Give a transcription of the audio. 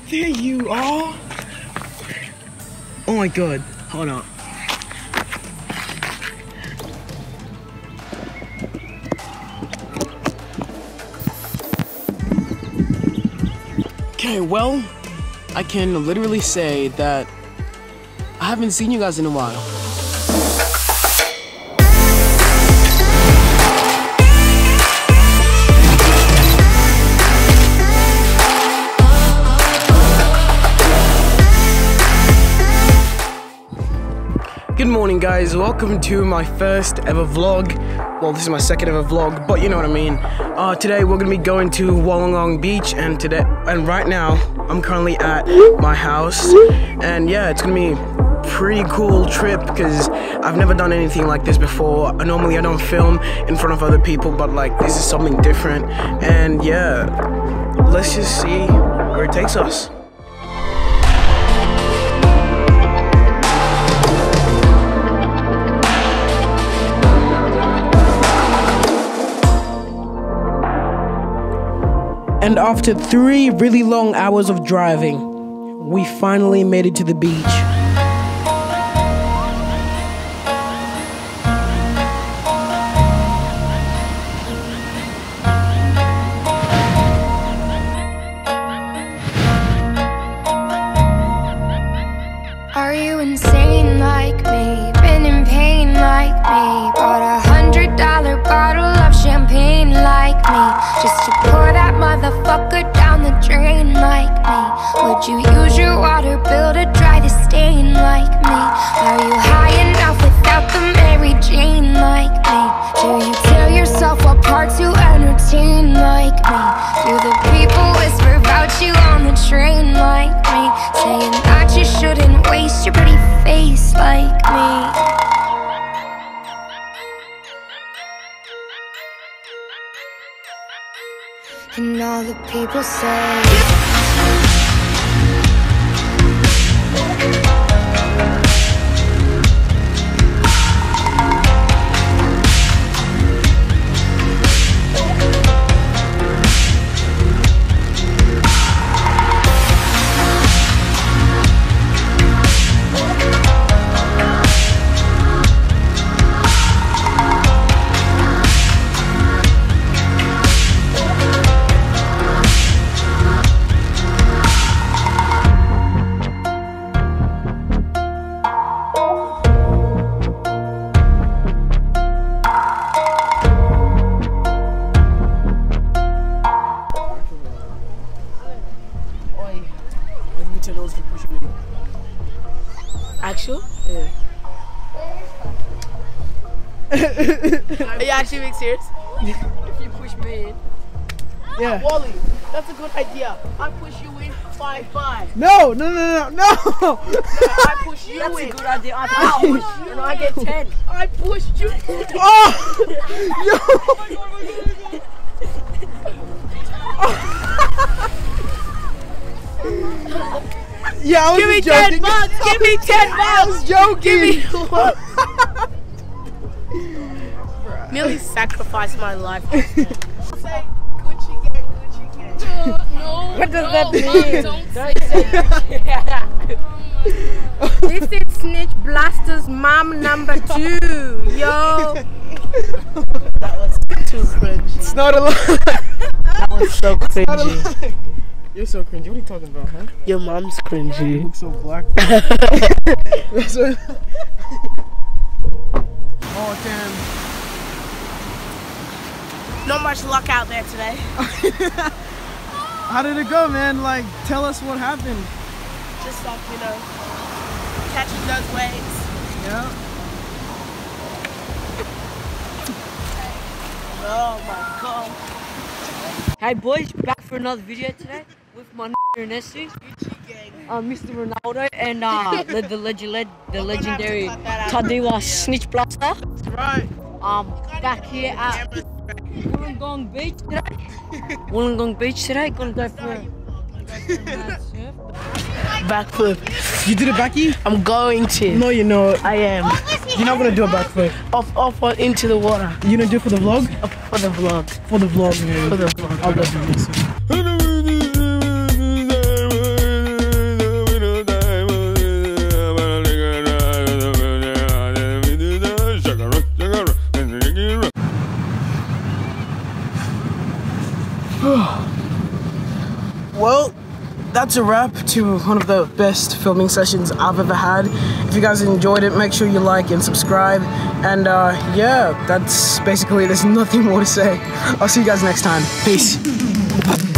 There you are. Oh my god. Hold on. Okay, well, I can literally say that I haven't seen you guys in a while. Good morning, guys. Welcome to my first ever vlog. Well, this is my second ever vlog, but you know what I mean. Today we're gonna be going to Wollongong Beach, and right now I'm currently at my house, and yeah, it's gonna be a pretty cool trip because I've never done anything like this before. Normally I don't film in front of other people, but like this is something different, and yeah, let's just see where it takes us. And after 3 really long hours of driving, we finally made it to the beach. Are you insane like me? Been in pain like me? Bought $100 bottle of champagne like me? Just to pour that motherfucker down the drain like me? Would you use your water bill to dry the stain like me? Are you high enough without the Mary Jane like me? Do you tear yourself apart to entertain like me? Do the people whisper about you on the train like me? Saying that you shouldn't waste your pretty face like me? And all the people say Actual? Yeah. Are you actually being serious? If you push me in. Yeah. Wally, that's a good idea. I push you in 5-5. No. No, I push you in. That's a good idea. I push you and I get 10. I pushed you in. Oh! Yeah, I was Give me joking. 10 bucks! Give me 10 bucks! I was joking! Nearly sacrificed my life. Say Gucci gang, Gucci gang. No. What does that mean? Don't say This is Snitch Blaster's mom number 2. Yo. That was too cringy. It's not a lie. That was so cringy. You're so cringy. What are you talking about, huh? Your mom's You cringy. look so black. Oh, damn. Not much luck out there today. How did it go, man? Like, tell us what happened. Just like, you know, catching those waves. Yeah. Oh my god. Hey boys, back for another video today with my Nessie, Mr. Ronaldo, and the legendary TADIWA Snitch Blaster. That's right. Back here at Wollongong Beach today. Wollongong Beach today. Gonna go for a mad surf. Backflip. You did a backy? I'm going to. No, you're not. I am. You're not gonna do a backflip. Off into the water. You gonna do it for the vlog? For the vlog. For the vlog, man. For the vlog. I'll go do this. Well, that's a wrap to one of the best filming sessions I've ever had. If you guys enjoyed it, make sure you like and subscribe. And yeah, that's basically, there's nothing more to say. I'll see you guys next time. Peace.